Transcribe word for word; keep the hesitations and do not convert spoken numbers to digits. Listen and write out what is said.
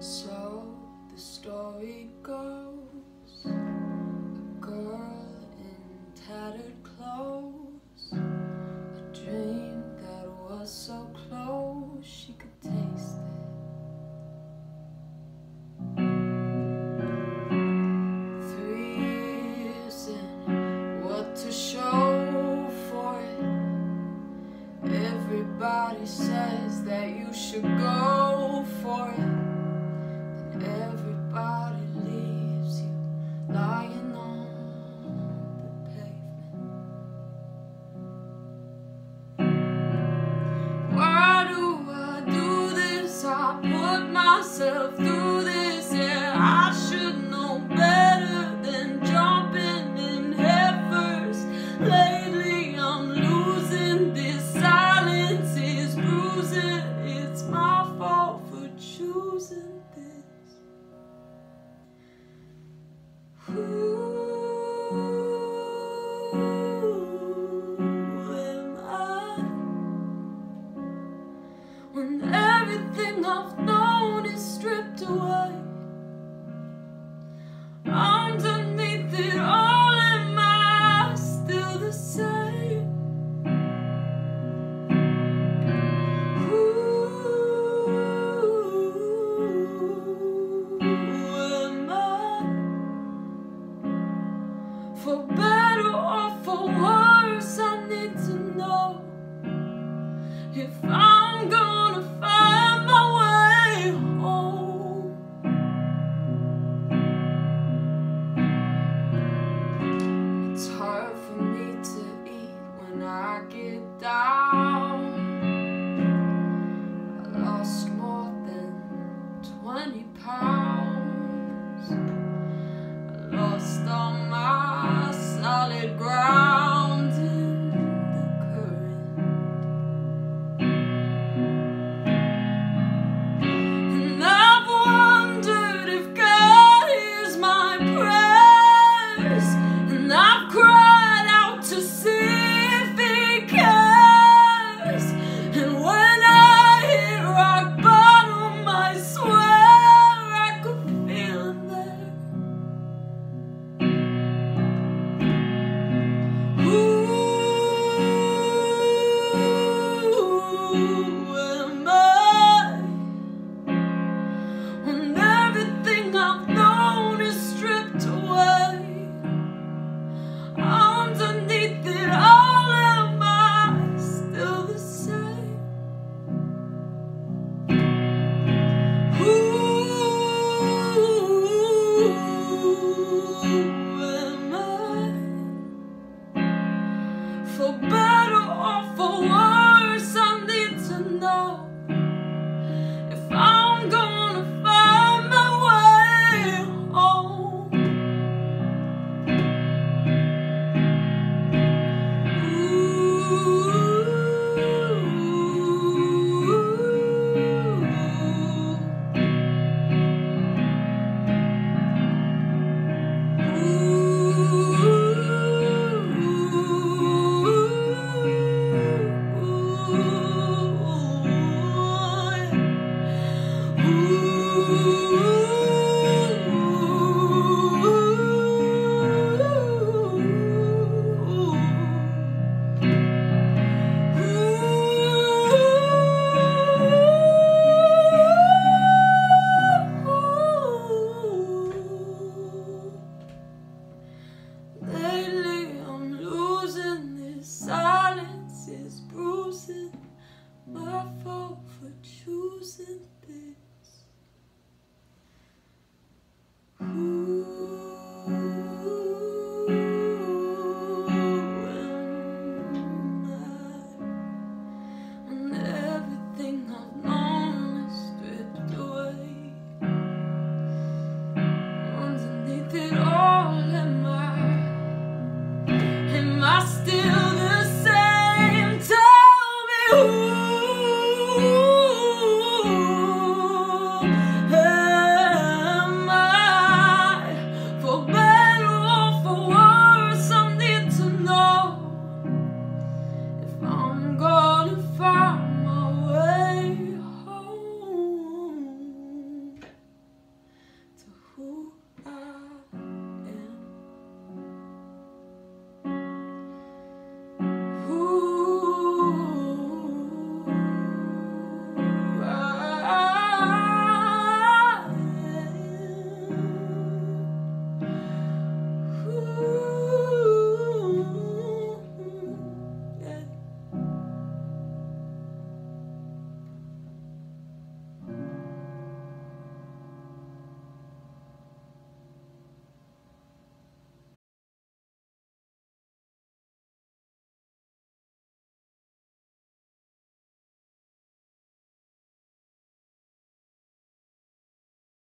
So the story goes, a girl in tattered clothes, a dream that was so close she could taste it. Three years in, what to show for it? Everybody says that you should go for it. Everybody leaves you lying on the pavement. Why do I do this? I put myself through this. Yeah, I should know better than jumping in head first. Lately I'm losing this. Silence is bruising. It's my fault for choosing this. Who am I when everything I've known is stripped away? Underneath it all, am I still the same? Who am I? For better or for worse, I need to know if I'm gonna find my way home. It's hard for me to eat when I get down. I lost more than twenty pounds. I lost all my solid ground.